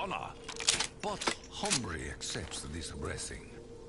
honor. But Hombre accepts this blessing.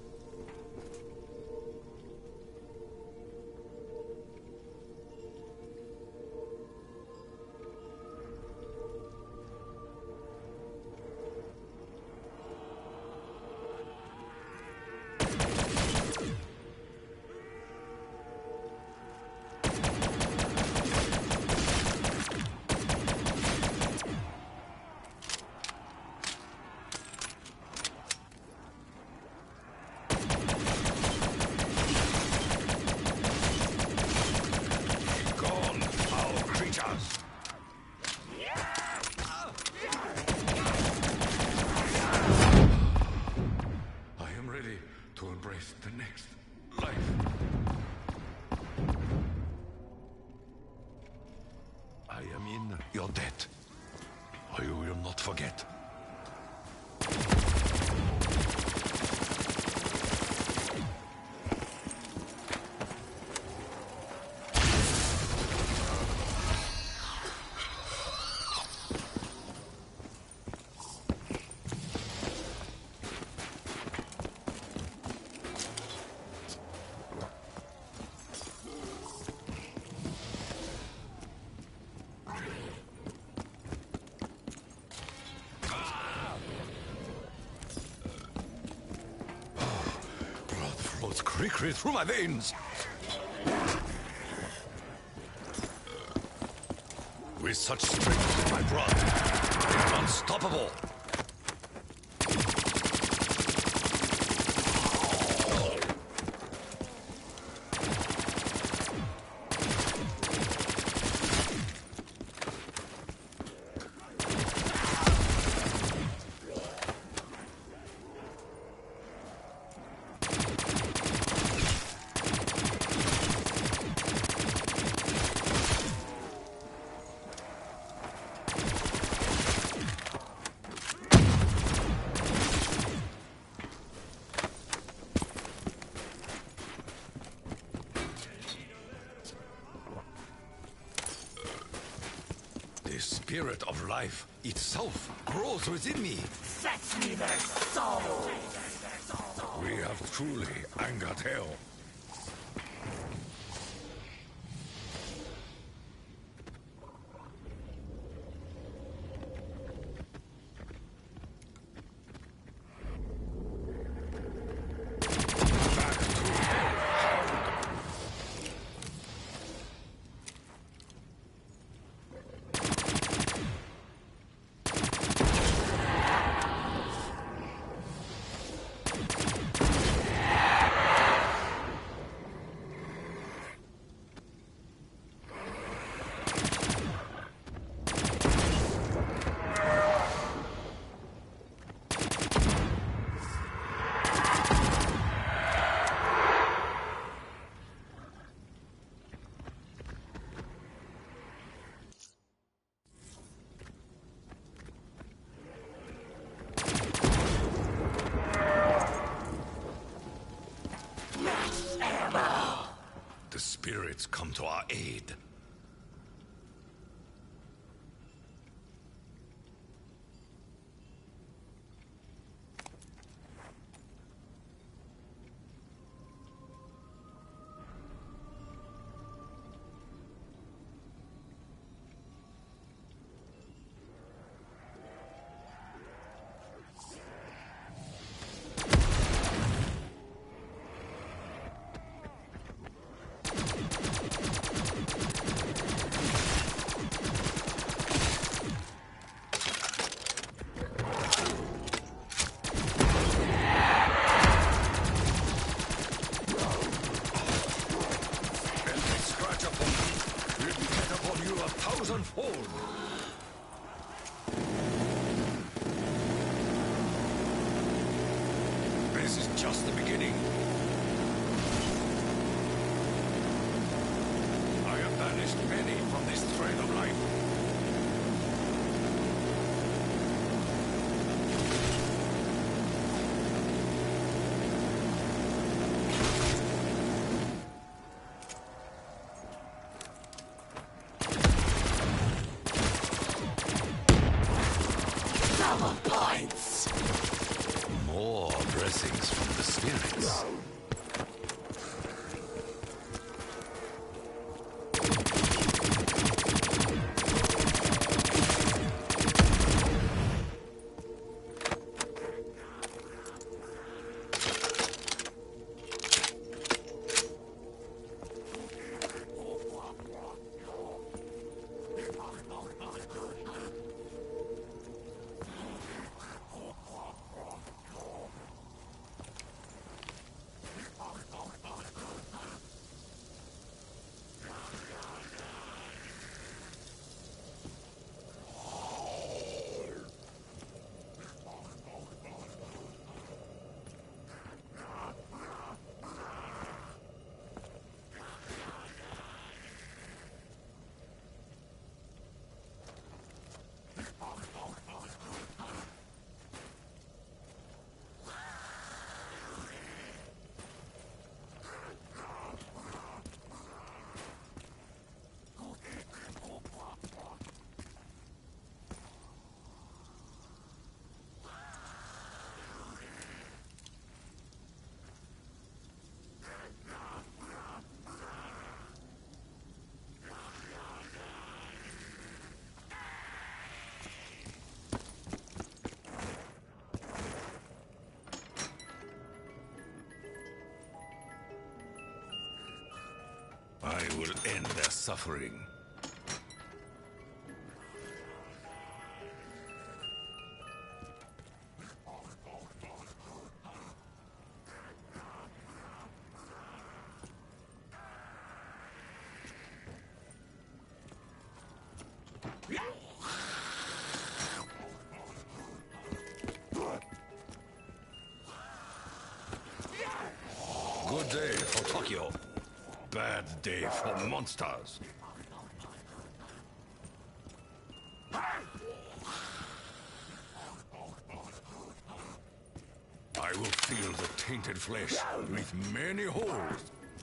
Your debt, or you will not forget. Creep through my veins. With such strength in my blood, I am unstoppable. The spirit of life itself grows within me. Fetch me their soul! We have truly angered hell. The spirits come to our aid. Thousandfold. This is just the beginning. I have banished many from this train of life. More blessings from the spirits. I will end their suffering. Good day for Tokyo. Bad day for monsters. I will feel the tainted flesh with many holes.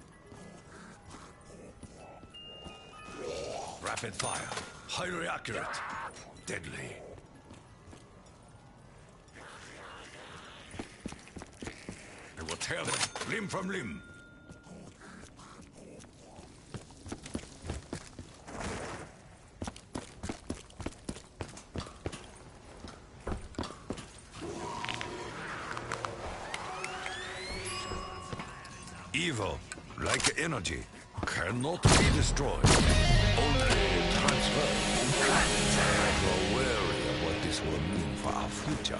Rapid fire, highly accurate, deadly. I will tear them limb from limb. Evil, like energy, cannot be destroyed. Only transferred. I grow wary of what this will mean for our future.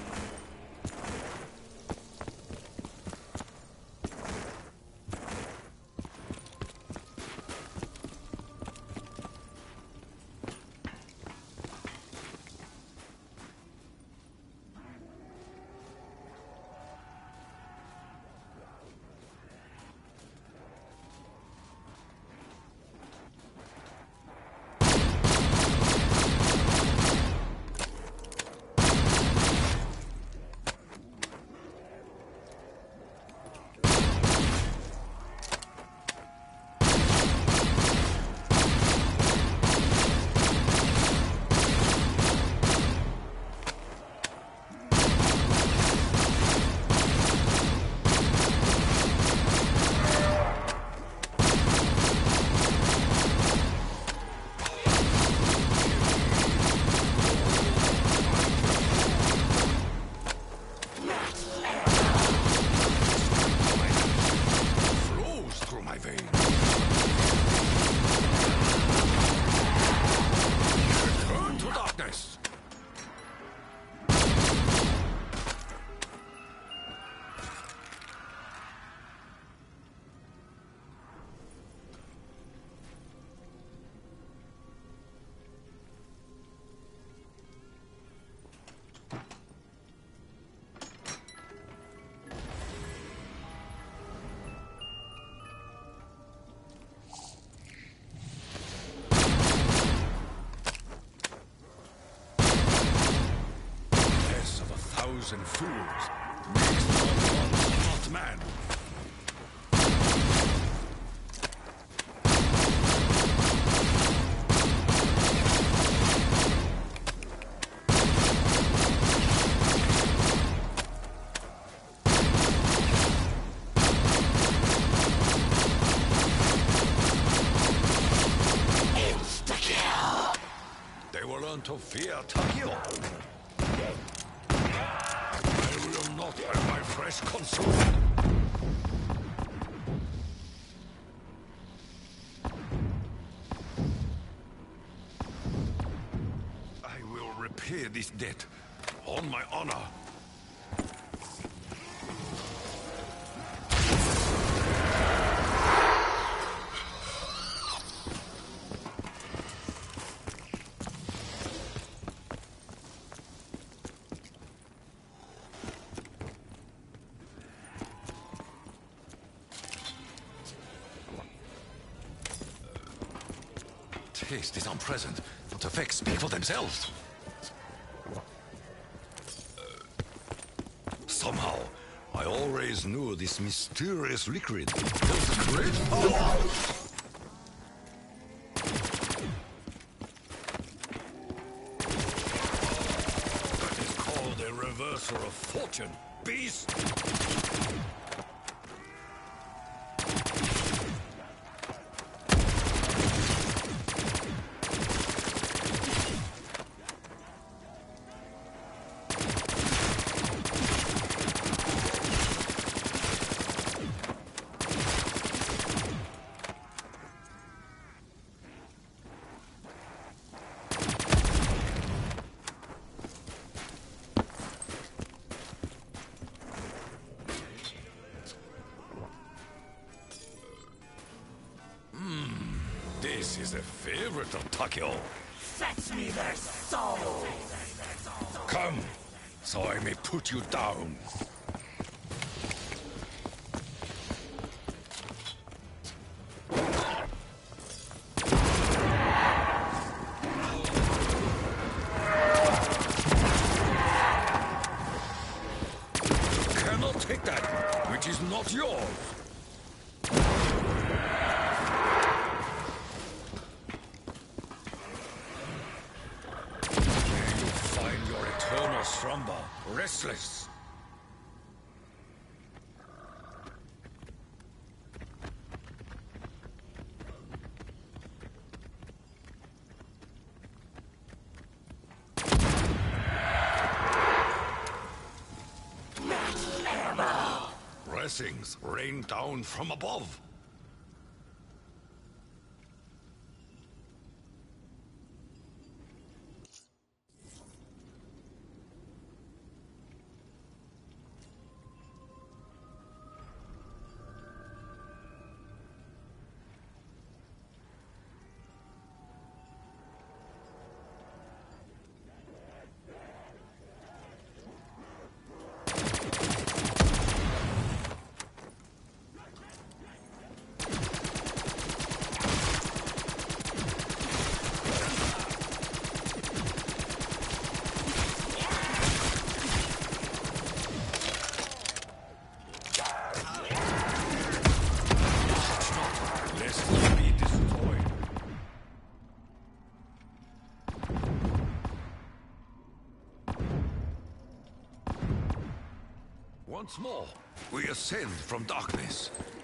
And fools makes not man. learn to fear Takio. I will not have my flesh consumed. I will repay this debt on my honor. Taste is unpleasant, but effects speak for themselves. Somehow, I always knew this mysterious liquid held great power. That is called a reverser of fortune, beast. This is a favorite of Takio. Fetch me their souls! Come, so I may put you down. You cannot take that which is not yours. Slumber, restless. Blessings rain down from above. Once more, we ascend from darkness.